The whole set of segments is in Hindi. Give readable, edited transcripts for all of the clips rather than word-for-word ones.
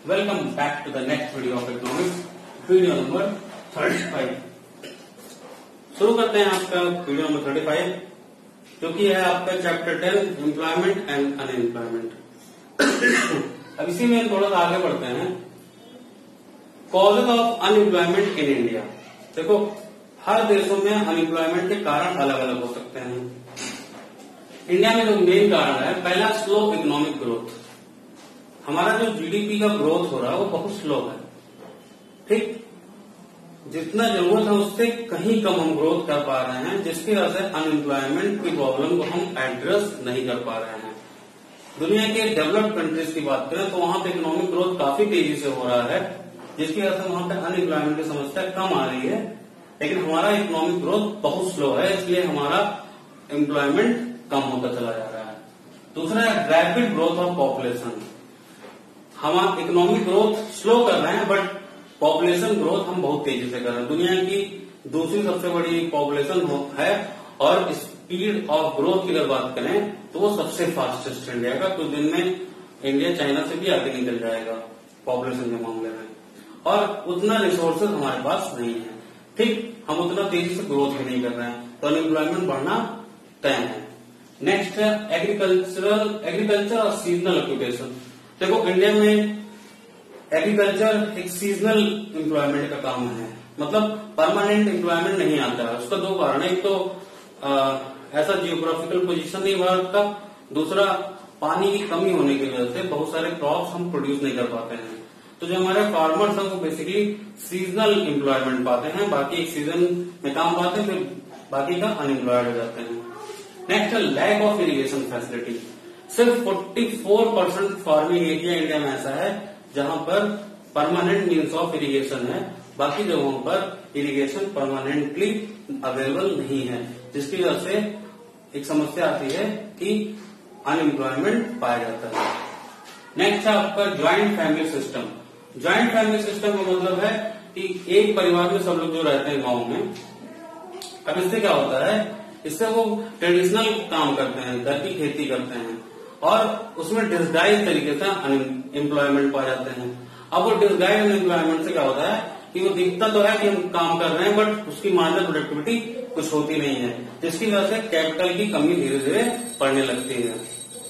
Welcome back to the next video of economics, video number 35। शुरू करते हैं आपका वीडियो नंबर 35 जो कि है आपका चैप्टर 10 एम्प्लॉयमेंट एंड अनएम्प्लॉयमेंट। अब इसी में थोड़ा सा आगे बढ़ते हैं। Causes of unemployment in India. देखो, हर देशों में अनएम्प्लॉयमेंट के कारण अलग अलग हो सकते हैं। इंडिया में जो मेन कारण है, पहला स्लो इकोनॉमिक ग्रोथ। हमारा जो जीडीपी का ग्रोथ हो रहा है वो बहुत स्लो है। ठीक, जितना जरूरत है उससे कहीं कम हम ग्रोथ कर पा रहे हैं, जिसकी वजह से अनएम्प्लॉयमेंट की प्रॉब्लम को हम एड्रेस नहीं कर पा रहे हैं। दुनिया के डेवलप्ड कंट्रीज की बात करें तो वहां पे इकोनॉमिक ग्रोथ काफी तेजी से हो रहा है, जिसकी वजह से वहां पे अनएम्प्लॉयमेंट की समस्या कम आ रही है। लेकिन हमारा इकोनॉमिक ग्रोथ बहुत स्लो है, इसलिए हमारा एम्प्लॉयमेंट कम होता चला जा रहा है। दूसरा है रैपिड ग्रोथ ऑफ पॉपुलेशन। हम इकोनॉमिक ग्रोथ स्लो कर रहे हैं बट पॉपुलेशन ग्रोथ हम बहुत तेजी से कर रहे हैं। दुनिया की दूसरी सबसे बड़ी पॉपुलेशन है और स्पीड ऑफ ग्रोथ की अगर बात करें तो वो सबसे फास्टेस्ट इंडिया का। कुछ दिन में इंडिया चाइना से भी आगे निकल जाएगा पॉपुलेशन के मामले में, और उतना रिसोर्सेज हमारे पास नहीं है। ठीक, हम उतना तेजी से ग्रोथ भी नहीं कर रहे हैं, तो अनएम्प्लॉयमेंट बढ़ना तय है। नेक्स्ट है एग्रीकल्चर और सीजनल ऑक्यूपेशन। देखो, इंडिया में एग्रीकल्चर एक सीजनल एम्प्लॉयमेंट का काम है, मतलब परमानेंट एम्प्लॉयमेंट नहीं आता है। उसका दो कारण है, एक तो ऐसा जियोग्राफिकल पोजीशन नहीं भारत का, दूसरा पानी की कमी होने की वजह से बहुत सारे क्रॉप्स हम प्रोड्यूस नहीं कर पाते हैं। तो जो हमारे फार्मर्स हैं वो बेसिकली सीजनल एम्प्लॉयमेंट पाते हैं, बाकी एक सीजन में काम पाते हैं, फिर बाकी का अनएम्प्लॉयड हो जाते हैं। नेक्स्ट है लैक ऑफ इरिगेशन फैसिलिटी। सिर्फ 44% फार्मिंग एरिया इंडिया में ऐसा है जहां पर परमानेंट मीन्स ऑफ इरिगेशन है, बाकी जगहों पर इरिगेशन परमानेंटली अवेलेबल नहीं है, जिसकी वजह से एक समस्या आती है कि अनएम्प्लॉयमेंट पाया जाता है। नेक्स्ट है आपका joint family system. Joint family system का मतलब है कि एक परिवार में सब लोग जो रहते हैं गांव में। अब इससे क्या होता है, इससे वो ट्रेडिशनल काम करते हैं, घर की खेती करते हैं, और उसमें डिस्गाइज तरीके से अनएम्प्लॉयमेंट पा जाते हैं। अब वो डिस्गाइज अनएम्प्लॉयमेंट से क्या होता है कि वो दिखता तो है कि हम काम कर रहे हैं, बट उसकी मार्जिनल प्रोडक्टिविटी कुछ होती नहीं है, जिसकी वजह से कैपिटल की कमी धीरे धीरे पड़ने लगती है।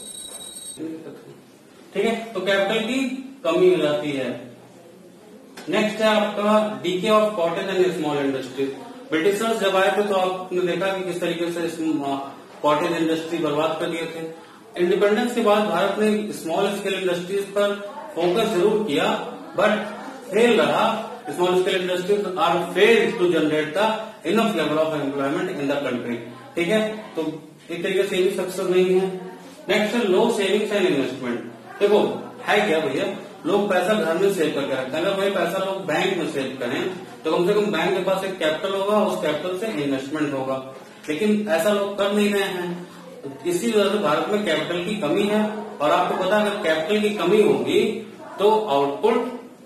ठीक है, तो कैपिटल की कमी हो जाती है। नेक्स्ट है आपका decay of cottage and small industries. Britishers जब आए थे तो आपने देखा कि किस तरीके से कॉटेज इंडस्ट्री बर्बाद कर दिए थे। इंडिपेंडेंस के बाद भारत ने स्मॉल स्केल इंडस्ट्रीज पर फोकस जरूर किया, बट फेल रहा। Small scale industries are failed to generate the enough level of employment in the country. ठीक है, तो एक तरीके से भी सक्सेस नहीं है। नेक्स्ट है लो सेविंग्स एंड इन्वेस्टमेंट। देखो, है क्या भैया, लोग पैसा घर में सेव करके रखते हैं। अगर वही पैसा लोग बैंक में सेव करें तो कम से कम बैंक के पास एक कैपिटल होगा, उस कैपिटल से इन्वेस्टमेंट होगा, लेकिन ऐसा लोग कर नहीं रहे हैं। इसी वजह से भारत में कैपिटल की कमी है, और आपको पता है अगर कैपिटल की कमी होगी तो आउटपुट,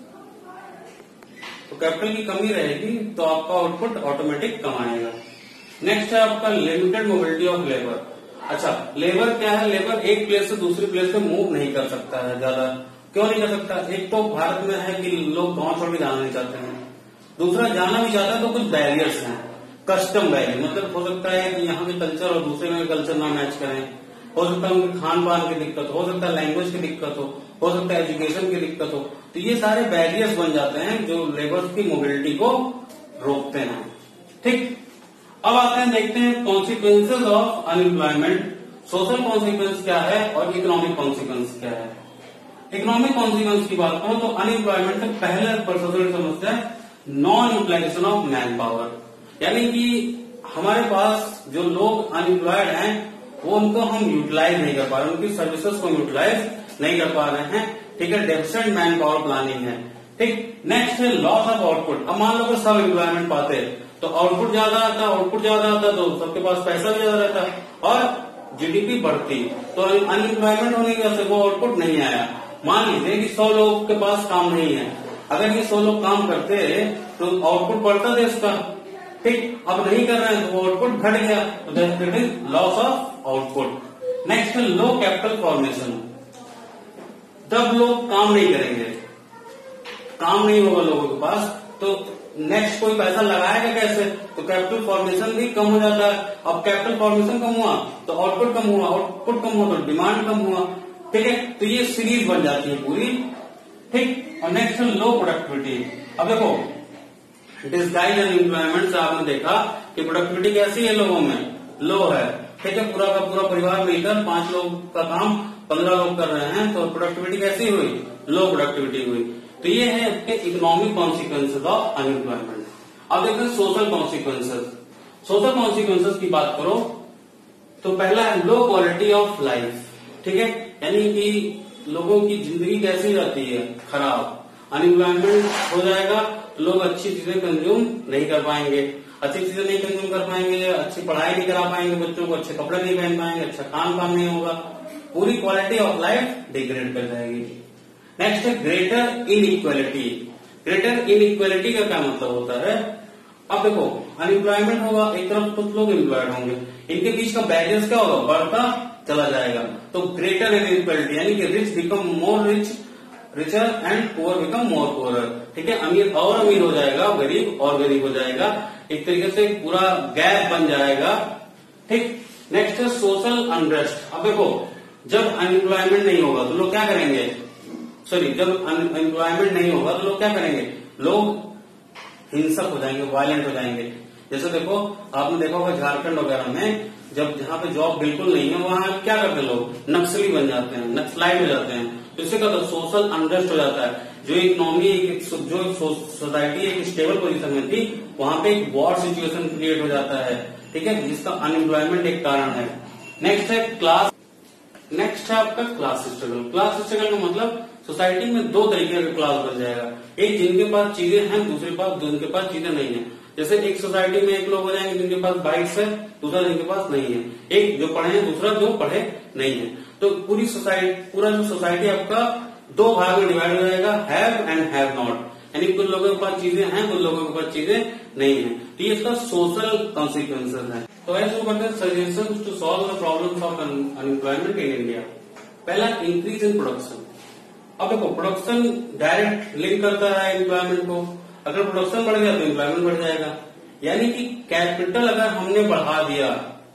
तो कैपिटल की कमी रहेगी तो आपका आउटपुट ऑटोमेटिक कम आएगा। नेक्स्ट है आपका लिमिटेड मोबिलिटी ऑफ लेबर। अच्छा, लेबर क्या है, लेबर एक प्लेस से दूसरी प्लेस पे मूव नहीं कर सकता है ज्यादा। क्यों नहीं कर सकता? एक तो भारत में है कि लोग गांव छोड़ के जाना नहीं चाहते हैं, दूसरा जाना भी चाहता है तो कुछ बैरियर्स हैं, कस्टम बैरियर। मतलब हो सकता है कि यहाँ के कल्चर और दूसरे में कल्चर ना मैच करें, हो सकता है उनके खान पान की दिक्कत हो सकता है लैंग्वेज की दिक्कत हो सकता है एजुकेशन की दिक्कत हो, तो ये सारे बैरियर्स बन जाते हैं जो लेबर्स की मोबिलिटी को रोकते हैं। ठीक, अब आते हैं, देखते हैं consequences of unemployment. Social consequence क्या है और इकोनॉमिक कॉन्सिक्वेंस क्या है। इकोनॉमिक कॉन्सिक्वेंस की बात करो तो अनएम्प्लॉयमेंट से पहले सबसे बड़ी समस्या है non utilisation of man power. यानी कि हमारे पास जो लोग अनएम्प्लॉयड हैं वो उनको हम यूटिलाइज नहीं कर पा रहे, उनकी सर्विसेज को यूटिलाइज नहीं कर पा रहे हैं। ठीक है, डेफिशिएंट मैन पावर प्लानिंग है। ठीक, नेक्स्ट है लॉस ऑफ आउटपुट। अब मान लो कि सब एम्प्लॉयमेंट पाते तो आउटपुट ज्यादा आता तो सबके पास पैसा भी ज्यादा रहता और जीडीपी बढ़ती, तो अनएम्प्लॉयमेंट होने की वजह से वो आउटपुट नहीं आया। मान लीजिए कि 100 लोगों के पास काम नहीं है, अगर ये 100 लोग काम करते तो आउटपुट बढ़ता देश का। ठीक, अब नहीं कर रहे हैं तो आउटपुट घट गया, तो that is loss of output. Next है लो कैपिटल फॉर्मेशन। जब लोग काम नहीं करेंगे काम नहीं होगा लोगों के पास, तो नेक्स्ट कोई पैसा लगाएगा कैसे? तो कैपिटल फॉर्मेशन भी कम हो जाता है। अब कैपिटल फॉर्मेशन कम हुआ तो आउटपुट कम हुआ, आउटपुट कम हुआ तो डिमांड कम हुआ। ठीक है, तो ये सीरीज बन जाती है पूरी। ठीक, और नेक्स्ट है लो प्रोडक्टिविटी। अब देखो डिस्गाइज अनएम्प्लॉयमेंट से आपने देखा कि प्रोडक्टिविटी कैसी है, लोगों में लो है। ठीक है, पूरा का पूरा परिवार मिलकर 5 लोग का काम 15 लोग कर रहे हैं, तो प्रोडक्टिविटी कैसी हुई? लो प्रोडक्टिविटी हुई। तो ये है आपके इकोनॉमिक कॉन्सिक्वेंसेज ऑफ अनएम्प्लॉयमेंट। अब देखते हैं सोशल कॉन्सिक्वेंसेज। सोशल कॉन्सिक्वेंसेज की बात करो तो पहला है लो क्वालिटी ऑफ लाइफ। ठीक है, यानी कि लोगों की जिंदगी कैसी जाती है? खराब। अनएम्प्लॉयमेंट हो जाएगा तो लोग अच्छी चीजें कंज्यूम नहीं कर पाएंगे, अच्छी चीजें नहीं कंज्यूम कर पाएंगे, अच्छी पढ़ाई नहीं करा पाएंगे बच्चों को, अच्छे कपड़े नहीं पहन पाएंगे, अच्छा काम नहीं होगा, पूरी क्वालिटी ऑफ लाइफ डिग्रेड कर जाएगी। नेक्स्ट है ग्रेटर इनइक्वालिटी। ग्रेटर इनइक्वालिटी का क्या मतलब होता है? अब देखो अनएम्प्लॉयमेंट होगा, एक तरफ कुछ लोग एम्प्लॉयड होंगे, इनके बीच का बैरियर क्या होगा? बढ़ता चला जाएगा। तो ग्रेटर इनइक्वालिटी यानी कि rich become more rich, richer and poor become more poor. ठीक है, अमीर और अमीर हो जाएगा, गरीब और गरीब हो जाएगा, एक तरीके से पूरा गैप बन जाएगा। ठीक, नेक्स्ट है सोशल अनरेस्ट। अब देखो जब अनएम्प्लॉयमेंट नहीं होगा तो लोग क्या करेंगे? जब अनएम्प्लॉयमेंट नहीं होगा तो लोग क्या करेंगे? लोग हिंसक हो जाएंगे, वायलेंट हो जाएंगे। जैसे देखो आपने देखा होगा झारखंड वगैरह में जब जहां पे जॉब बिल्कुल नहीं है वहां क्या करते हैं लोग? नक्सली बन जाते हैं, नक्सलाइट हो जाते हैं। तो इससे क्या होता है? सोशल अनरेस्ट हो जाता है। जो इकोनॉमी जो सोसाइटी एक स्टेबल पोजीशन में थी वहां पे एक वॉर सिचुएशन क्रिएट हो जाता है। ठीक है, जिसका अनएम्प्लॉयमेंट एक कारण है। नेक्स्ट है क्लास। नेक्स्ट है आपका क्लास स्ट्रगल। क्लास स्ट्रगल का मतलब सोसाइटी में दो तरीके का क्लास बन जाएगा, एक जिनके पास चीजें हैं, दूसरे पास जिनके पास चीजें नहीं है। जैसे एक सोसाइटी में एक लोग हो जाएंगे जिनके पास बाइक्स है, दूसरा जिनके पास नहीं है, एक जो पढ़े हैं, दूसरा जो पढ़े नहीं है। तो पूरी सोसाइटी, पूरा जो सोसाइटी आपका दो भाग में डिवाइड हो जाएगा, हैव एंड हैव नॉट। यानी कुछ लोगों के पास चीजें हैं, कुछ लोगों के पास चीजें नहीं है। तो ये इसका सोशल कॉन्सिक्वेंसेज है। तो ऐसे करते हैं suggestions to solve the problems of unemployment in India. पहला, इंक्रीज इन प्रोडक्शन। अब देखो प्रोडक्शन डायरेक्ट लिंक करता है एम्प्लॉयमेंट को। अगर प्रोडक्शन बढ़ गया तो एम्प्लॉयमेंट बढ़ जाएगा। यानी कि कैपिटल अगर हमने बढ़ा दिया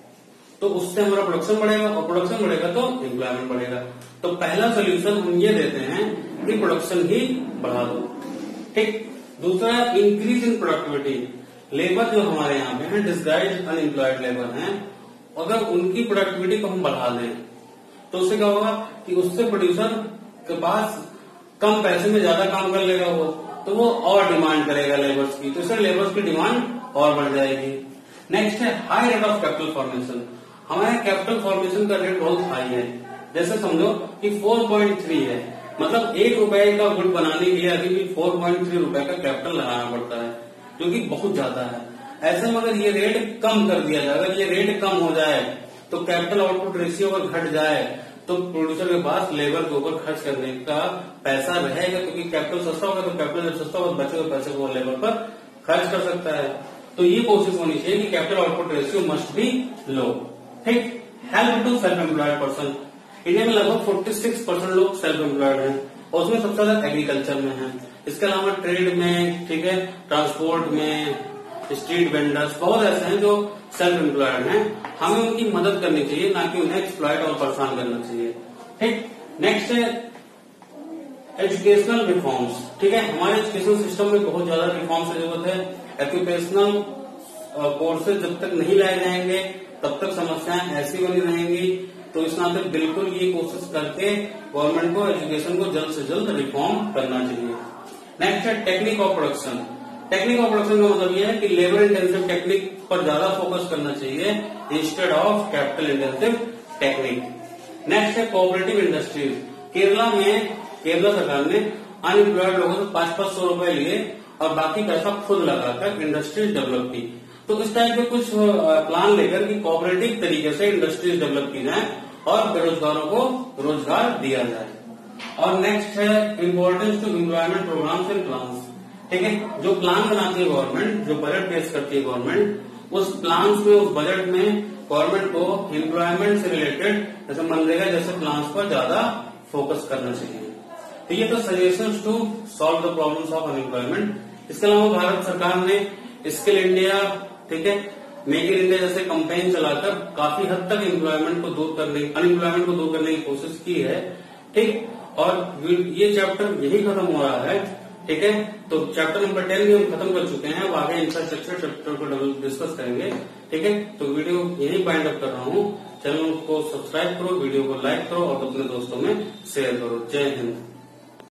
तो उससे हमारा प्रोडक्शन बढ़ेगा, और प्रोडक्शन बढ़ेगा तो एम्प्लॉयमेंट बढ़ेगा। तो पहला सोल्यूशन हम ये देते हैं कि प्रोडक्शन ही बढ़ा दो। ठीक, दूसरा इंक्रीज इन प्रोडक्टिविटी। लेबर जो हमारे यहाँ पे है डिस्गाइज्ड अनएम्प्लॉयड लेबर हैं, अगर उनकी प्रोडक्टिविटी को हम बढ़ा दें तो उससे क्या होगा कि उससे प्रोड्यूसर के पास कम पैसे में ज्यादा काम कर लेगा वो, तो वो और डिमांड करेगा लेबर्स की, तो इससे लेबर्स की डिमांड और बढ़ जाएगी। नेक्स्ट है high rate of capital formation. हमारे कैपिटल फॉर्मेशन का रेट बहुत हाई है। जैसे समझो कि 4.3 है, मतलब 1 रुपए का गुड बनाने के लिए अभी भी 4.3 रुपए का कैपिटल लगाना पड़ता है, जो कि बहुत ज्यादा है। ऐसे में अगर ये रेट कम कर दिया जाए, अगर ये रेट कम हो जाए तो कैपिटल आउटपुट रेशियो अगर घट जाए तो प्रोड्यूसर के पास लेबर के ऊपर खर्च करने का पैसा रहेगा, क्योंकि कैपिटल सस्ता होगा तो कैपिटल जब सस्ता होगा बचे हुए पैसे को लेबर पर खर्च कर सकता है। तो ये कोशिश होनी चाहिए कि capital output ratio must be low. ठीक, help to self employed person. India में लगभग 46% लोग सेल्फ एम्प्लॉयड हैं, और उसमें सबसे ज्यादा एग्रीकल्चर में है। इसके अलावा ट्रेड में, ठीक है, ट्रांसपोर्ट में, स्ट्रीट वेंडर्स बहुत ऐसे हैं जो सेल्फ एम्प्लॉयड हैं। हमें उनकी मदद करनी चाहिए, ना कि उन्हें एक्सप्लॉयट और परेशान करना चाहिए। ठीक, नेक्स्ट है एजुकेशनल रिफॉर्म्स। ठीक है, हमारे एजुकेशन सिस्टम में बहुत ज्यादा रिफॉर्म्स की जरूरत है। एजुकेशनल कोर्सेज जब तक नहीं लाए जाएंगे तब तक समस्याएं ऐसी बनी रहेंगी। तो इस नाते बिल्कुल ये कोशिश करके गवर्नमेंट को एजुकेशन को जल्द से जल्द रिफॉर्म करना चाहिए। नेक्स्ट है technique of production. Technique of production का मतलब यह है कि लेबर इंटेंसिव टेक्निक पर ज्यादा फोकस करना चाहिए instead of capital intensive technique. Next है कोऑपरेटिव इंडस्ट्रीज। केरला सरकार ने अनएम्प्लॉयड लोगों से 500 रुपए लिए और बाकी पैसा खुद लगाकर इंडस्ट्रीज डेवलप की। तो इस टाइप के कुछ प्लान लेकर कि कोऑपरेटिव तरीके से इंडस्ट्रीज डेवलप की जाए और बेरोजगारों को रोजगार दिया जाए। और नेक्स्ट है importance to employment programmes and plans. ठीक है, जो प्लान बनाती है गवर्नमेंट, जो बजट पेश करती है गवर्नमेंट, उस प्लान्स में, उस बजट में गवर्नमेंट को एम्प्लॉयमेंट से रिलेटेड जैसे मनरेगा जैसे प्लान्स पर ज्यादा फोकस करना चाहिए। तो ये तो suggestions to solve the problems of unemployment. इसके अलावा भारत सरकार ने स्किल इंडिया, ठीक है, मेक इन इंडिया जैसे कैंपेन चलाकर काफी हद तक अनएम्प्लॉयमेंट को दूर करने की कोशिश की है, ठीक। और ये चैप्टर यही खत्म हो रहा है, ठीक है। तो चैप्टर नंबर 10 भी हम खत्म कर चुके हैं। अब आगे इंफ्रास्ट्रक्चर चैप्टर को डिस्कस करेंगे, ठीक है। तो वीडियो यही बाइंड अप कर रहा हूँ। चैनल को सब्सक्राइब करो, वीडियो को लाइक करो और अपने दोस्तों में शेयर करो। जय हिंद।